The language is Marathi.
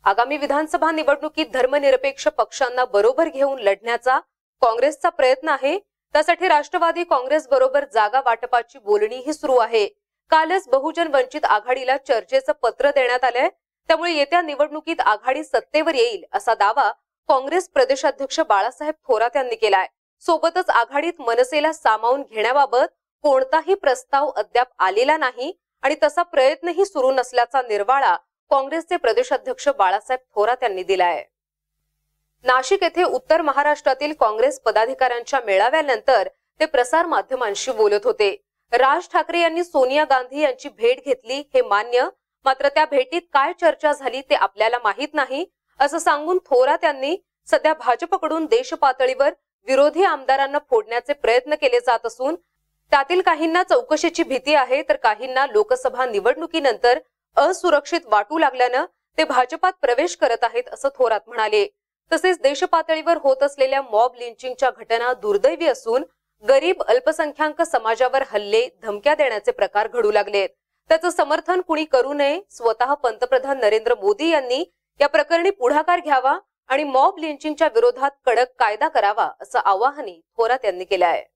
आगामी विधानसभा निवडणुकीत धर्मनिरपेक्ष पक्षांना बरोबर घेऊन लढण्याचा काँग्रेसचा प्रयत्न आहे। त्यासाठी राष्ट्रवादी काँग्रेस बरोबर जागा वाटपाची बोलणीही सुरू आहे। कालच बहुजन वंचित आघाडीला चर्चेचं पत्र देण्यात आलंय। त्यामुळे येत्या निवडणुकीत आघाडी सत्तेवर येईल असा दावा काँग्रेस प्रदेशाध्यक्ष बाळासाहेब थोरात यांनी केलाय। सोबतच आघाडीत मनसेला सामावून घेण्याबाबत कोणताही प्रस्ताव अद्याप आलेला नाही आणि तसा प्रयत्नही सुरू नसल्याचा निर्वाळा काँग्रेसचे प्रदेशाध्यक्ष बाळासाहेब थोरात यांनी दिलाय। नाशिक येथे उत्तर महाराष्ट्रातील काँग्रेस पदाधिकाऱ्यांच्या मेळाव्यानंतर ते प्रसार माध्यमांशी बोलत होते। राज ठाकरे यांनी सोनिया गांधी यांची भेट घेतली हे मान्य, मात्र त्या भेटीत काय चर्चा झाली ते आपल्याला माहित नाही असं सांगून थोरात यांनी सध्या भाजपकडून देश पातळीवर विरोधी आमदारांना फोडण्याचे प्रयत्न केले जात असून त्यातील काहींना चौकशीची भीती आहे तर काहींना लोकसभा निवडणुकीनंतर असुरक्षित वाटू लागल्यानं ते भाजपात प्रवेश करत आहेत असं थोरात म्हणाले। तसेच देशपातळीवर होत असलेल्या मॉब लिंचिंगच्या घटना दुर्दैवी असून गरीब अल्पसंख्याक समाजावर हल्ले धमक्या देण्याचे प्रकार घडू लागलेत। त्याचं समर्थन कुणी करू नये। स्वतः पंतप्रधान नरेंद्र मोदी यांनी या प्रकरणी पुढाकार घ्यावा आणि मॉब लिंचिंगच्या विरोधात कडक कायदा करावा असं आवाहनही थोरात यांनी केलं आहे।